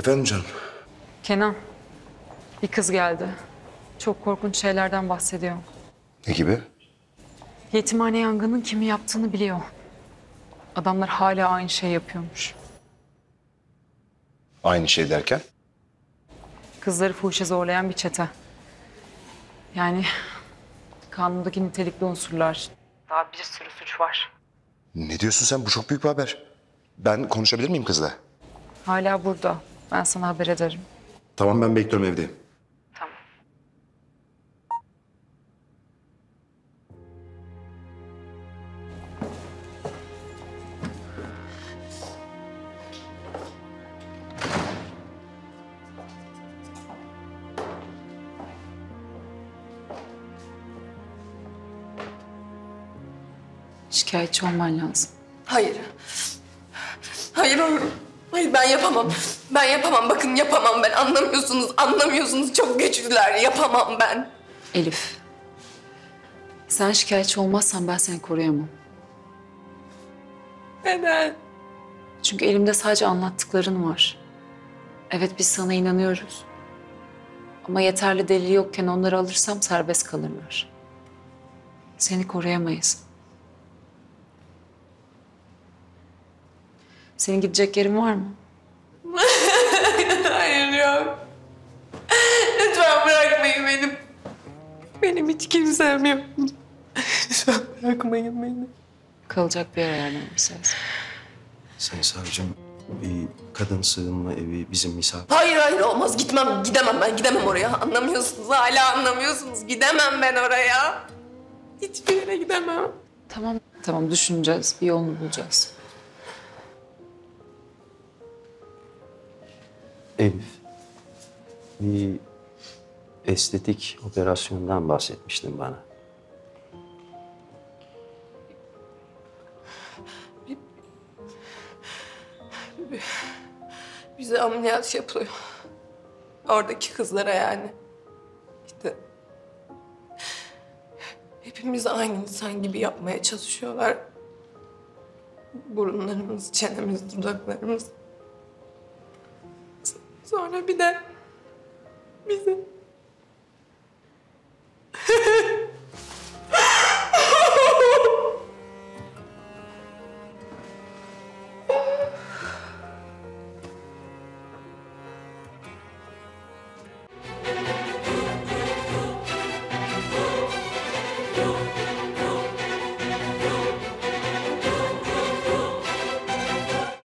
Efendim canım? Kenan, bir kız geldi. Çok korkunç şeylerden bahsediyor. Ne gibi? Yetimhane yangının kimi yaptığını biliyor. Adamlar hala aynı şey yapıyormuş. Aynı şey derken? Kızları fuhuşa zorlayan bir çete. Yani kanundaki nitelikli unsurlar. Daha bir sürü suç var. Ne diyorsun sen? Bu çok büyük bir haber. Ben konuşabilir miyim kızla? Hala burada. Ben sana haber ederim. Tamam, ben bekliyorum evdeyim. Tamam. Şikayetçi olman lazım. Hayır. Hayır, hayır. Hayır, ben yapamam. Ben yapamam. Bakın yapamam ben. Anlamıyorsunuz. Çok güçlüler. Yapamam ben. Elif, sen şikayetçi olmazsan ben seni koruyamam. Neden? Çünkü elimde sadece anlattıkların var. Evet, biz sana inanıyoruz. Ama yeterli delil yokken onları alırsam serbest kalırlar. Seni koruyamayız. Senin gidecek yerin var mı? Hayır, yok. Lütfen bırakmayın beni. Benim hiç kimsem yok. Lütfen bırakmayın beni. Kalacak bir yer ayarlamamız lazım. Sayın savcım, bir kadın sığınma evi bizim misafir... Hayır, hayır, olmaz. Gidemem ben. Gidemem oraya. Anlamıyorsunuz. Hala anlamıyorsunuz. Gidemem ben oraya. Hiçbir yere gidemem. Tamam düşüneceğiz. Bir yolunu bulacağız. Elif, bir estetik operasyondan bahsetmiştin bana. Bize ameliyat yapılıyor. Oradaki kızlara yani. İşte hepimiz aynı insan gibi yapmaya çalışıyorlar. Burunlarımız, çenemiz, dudaklarımız. Sonra bir de bizi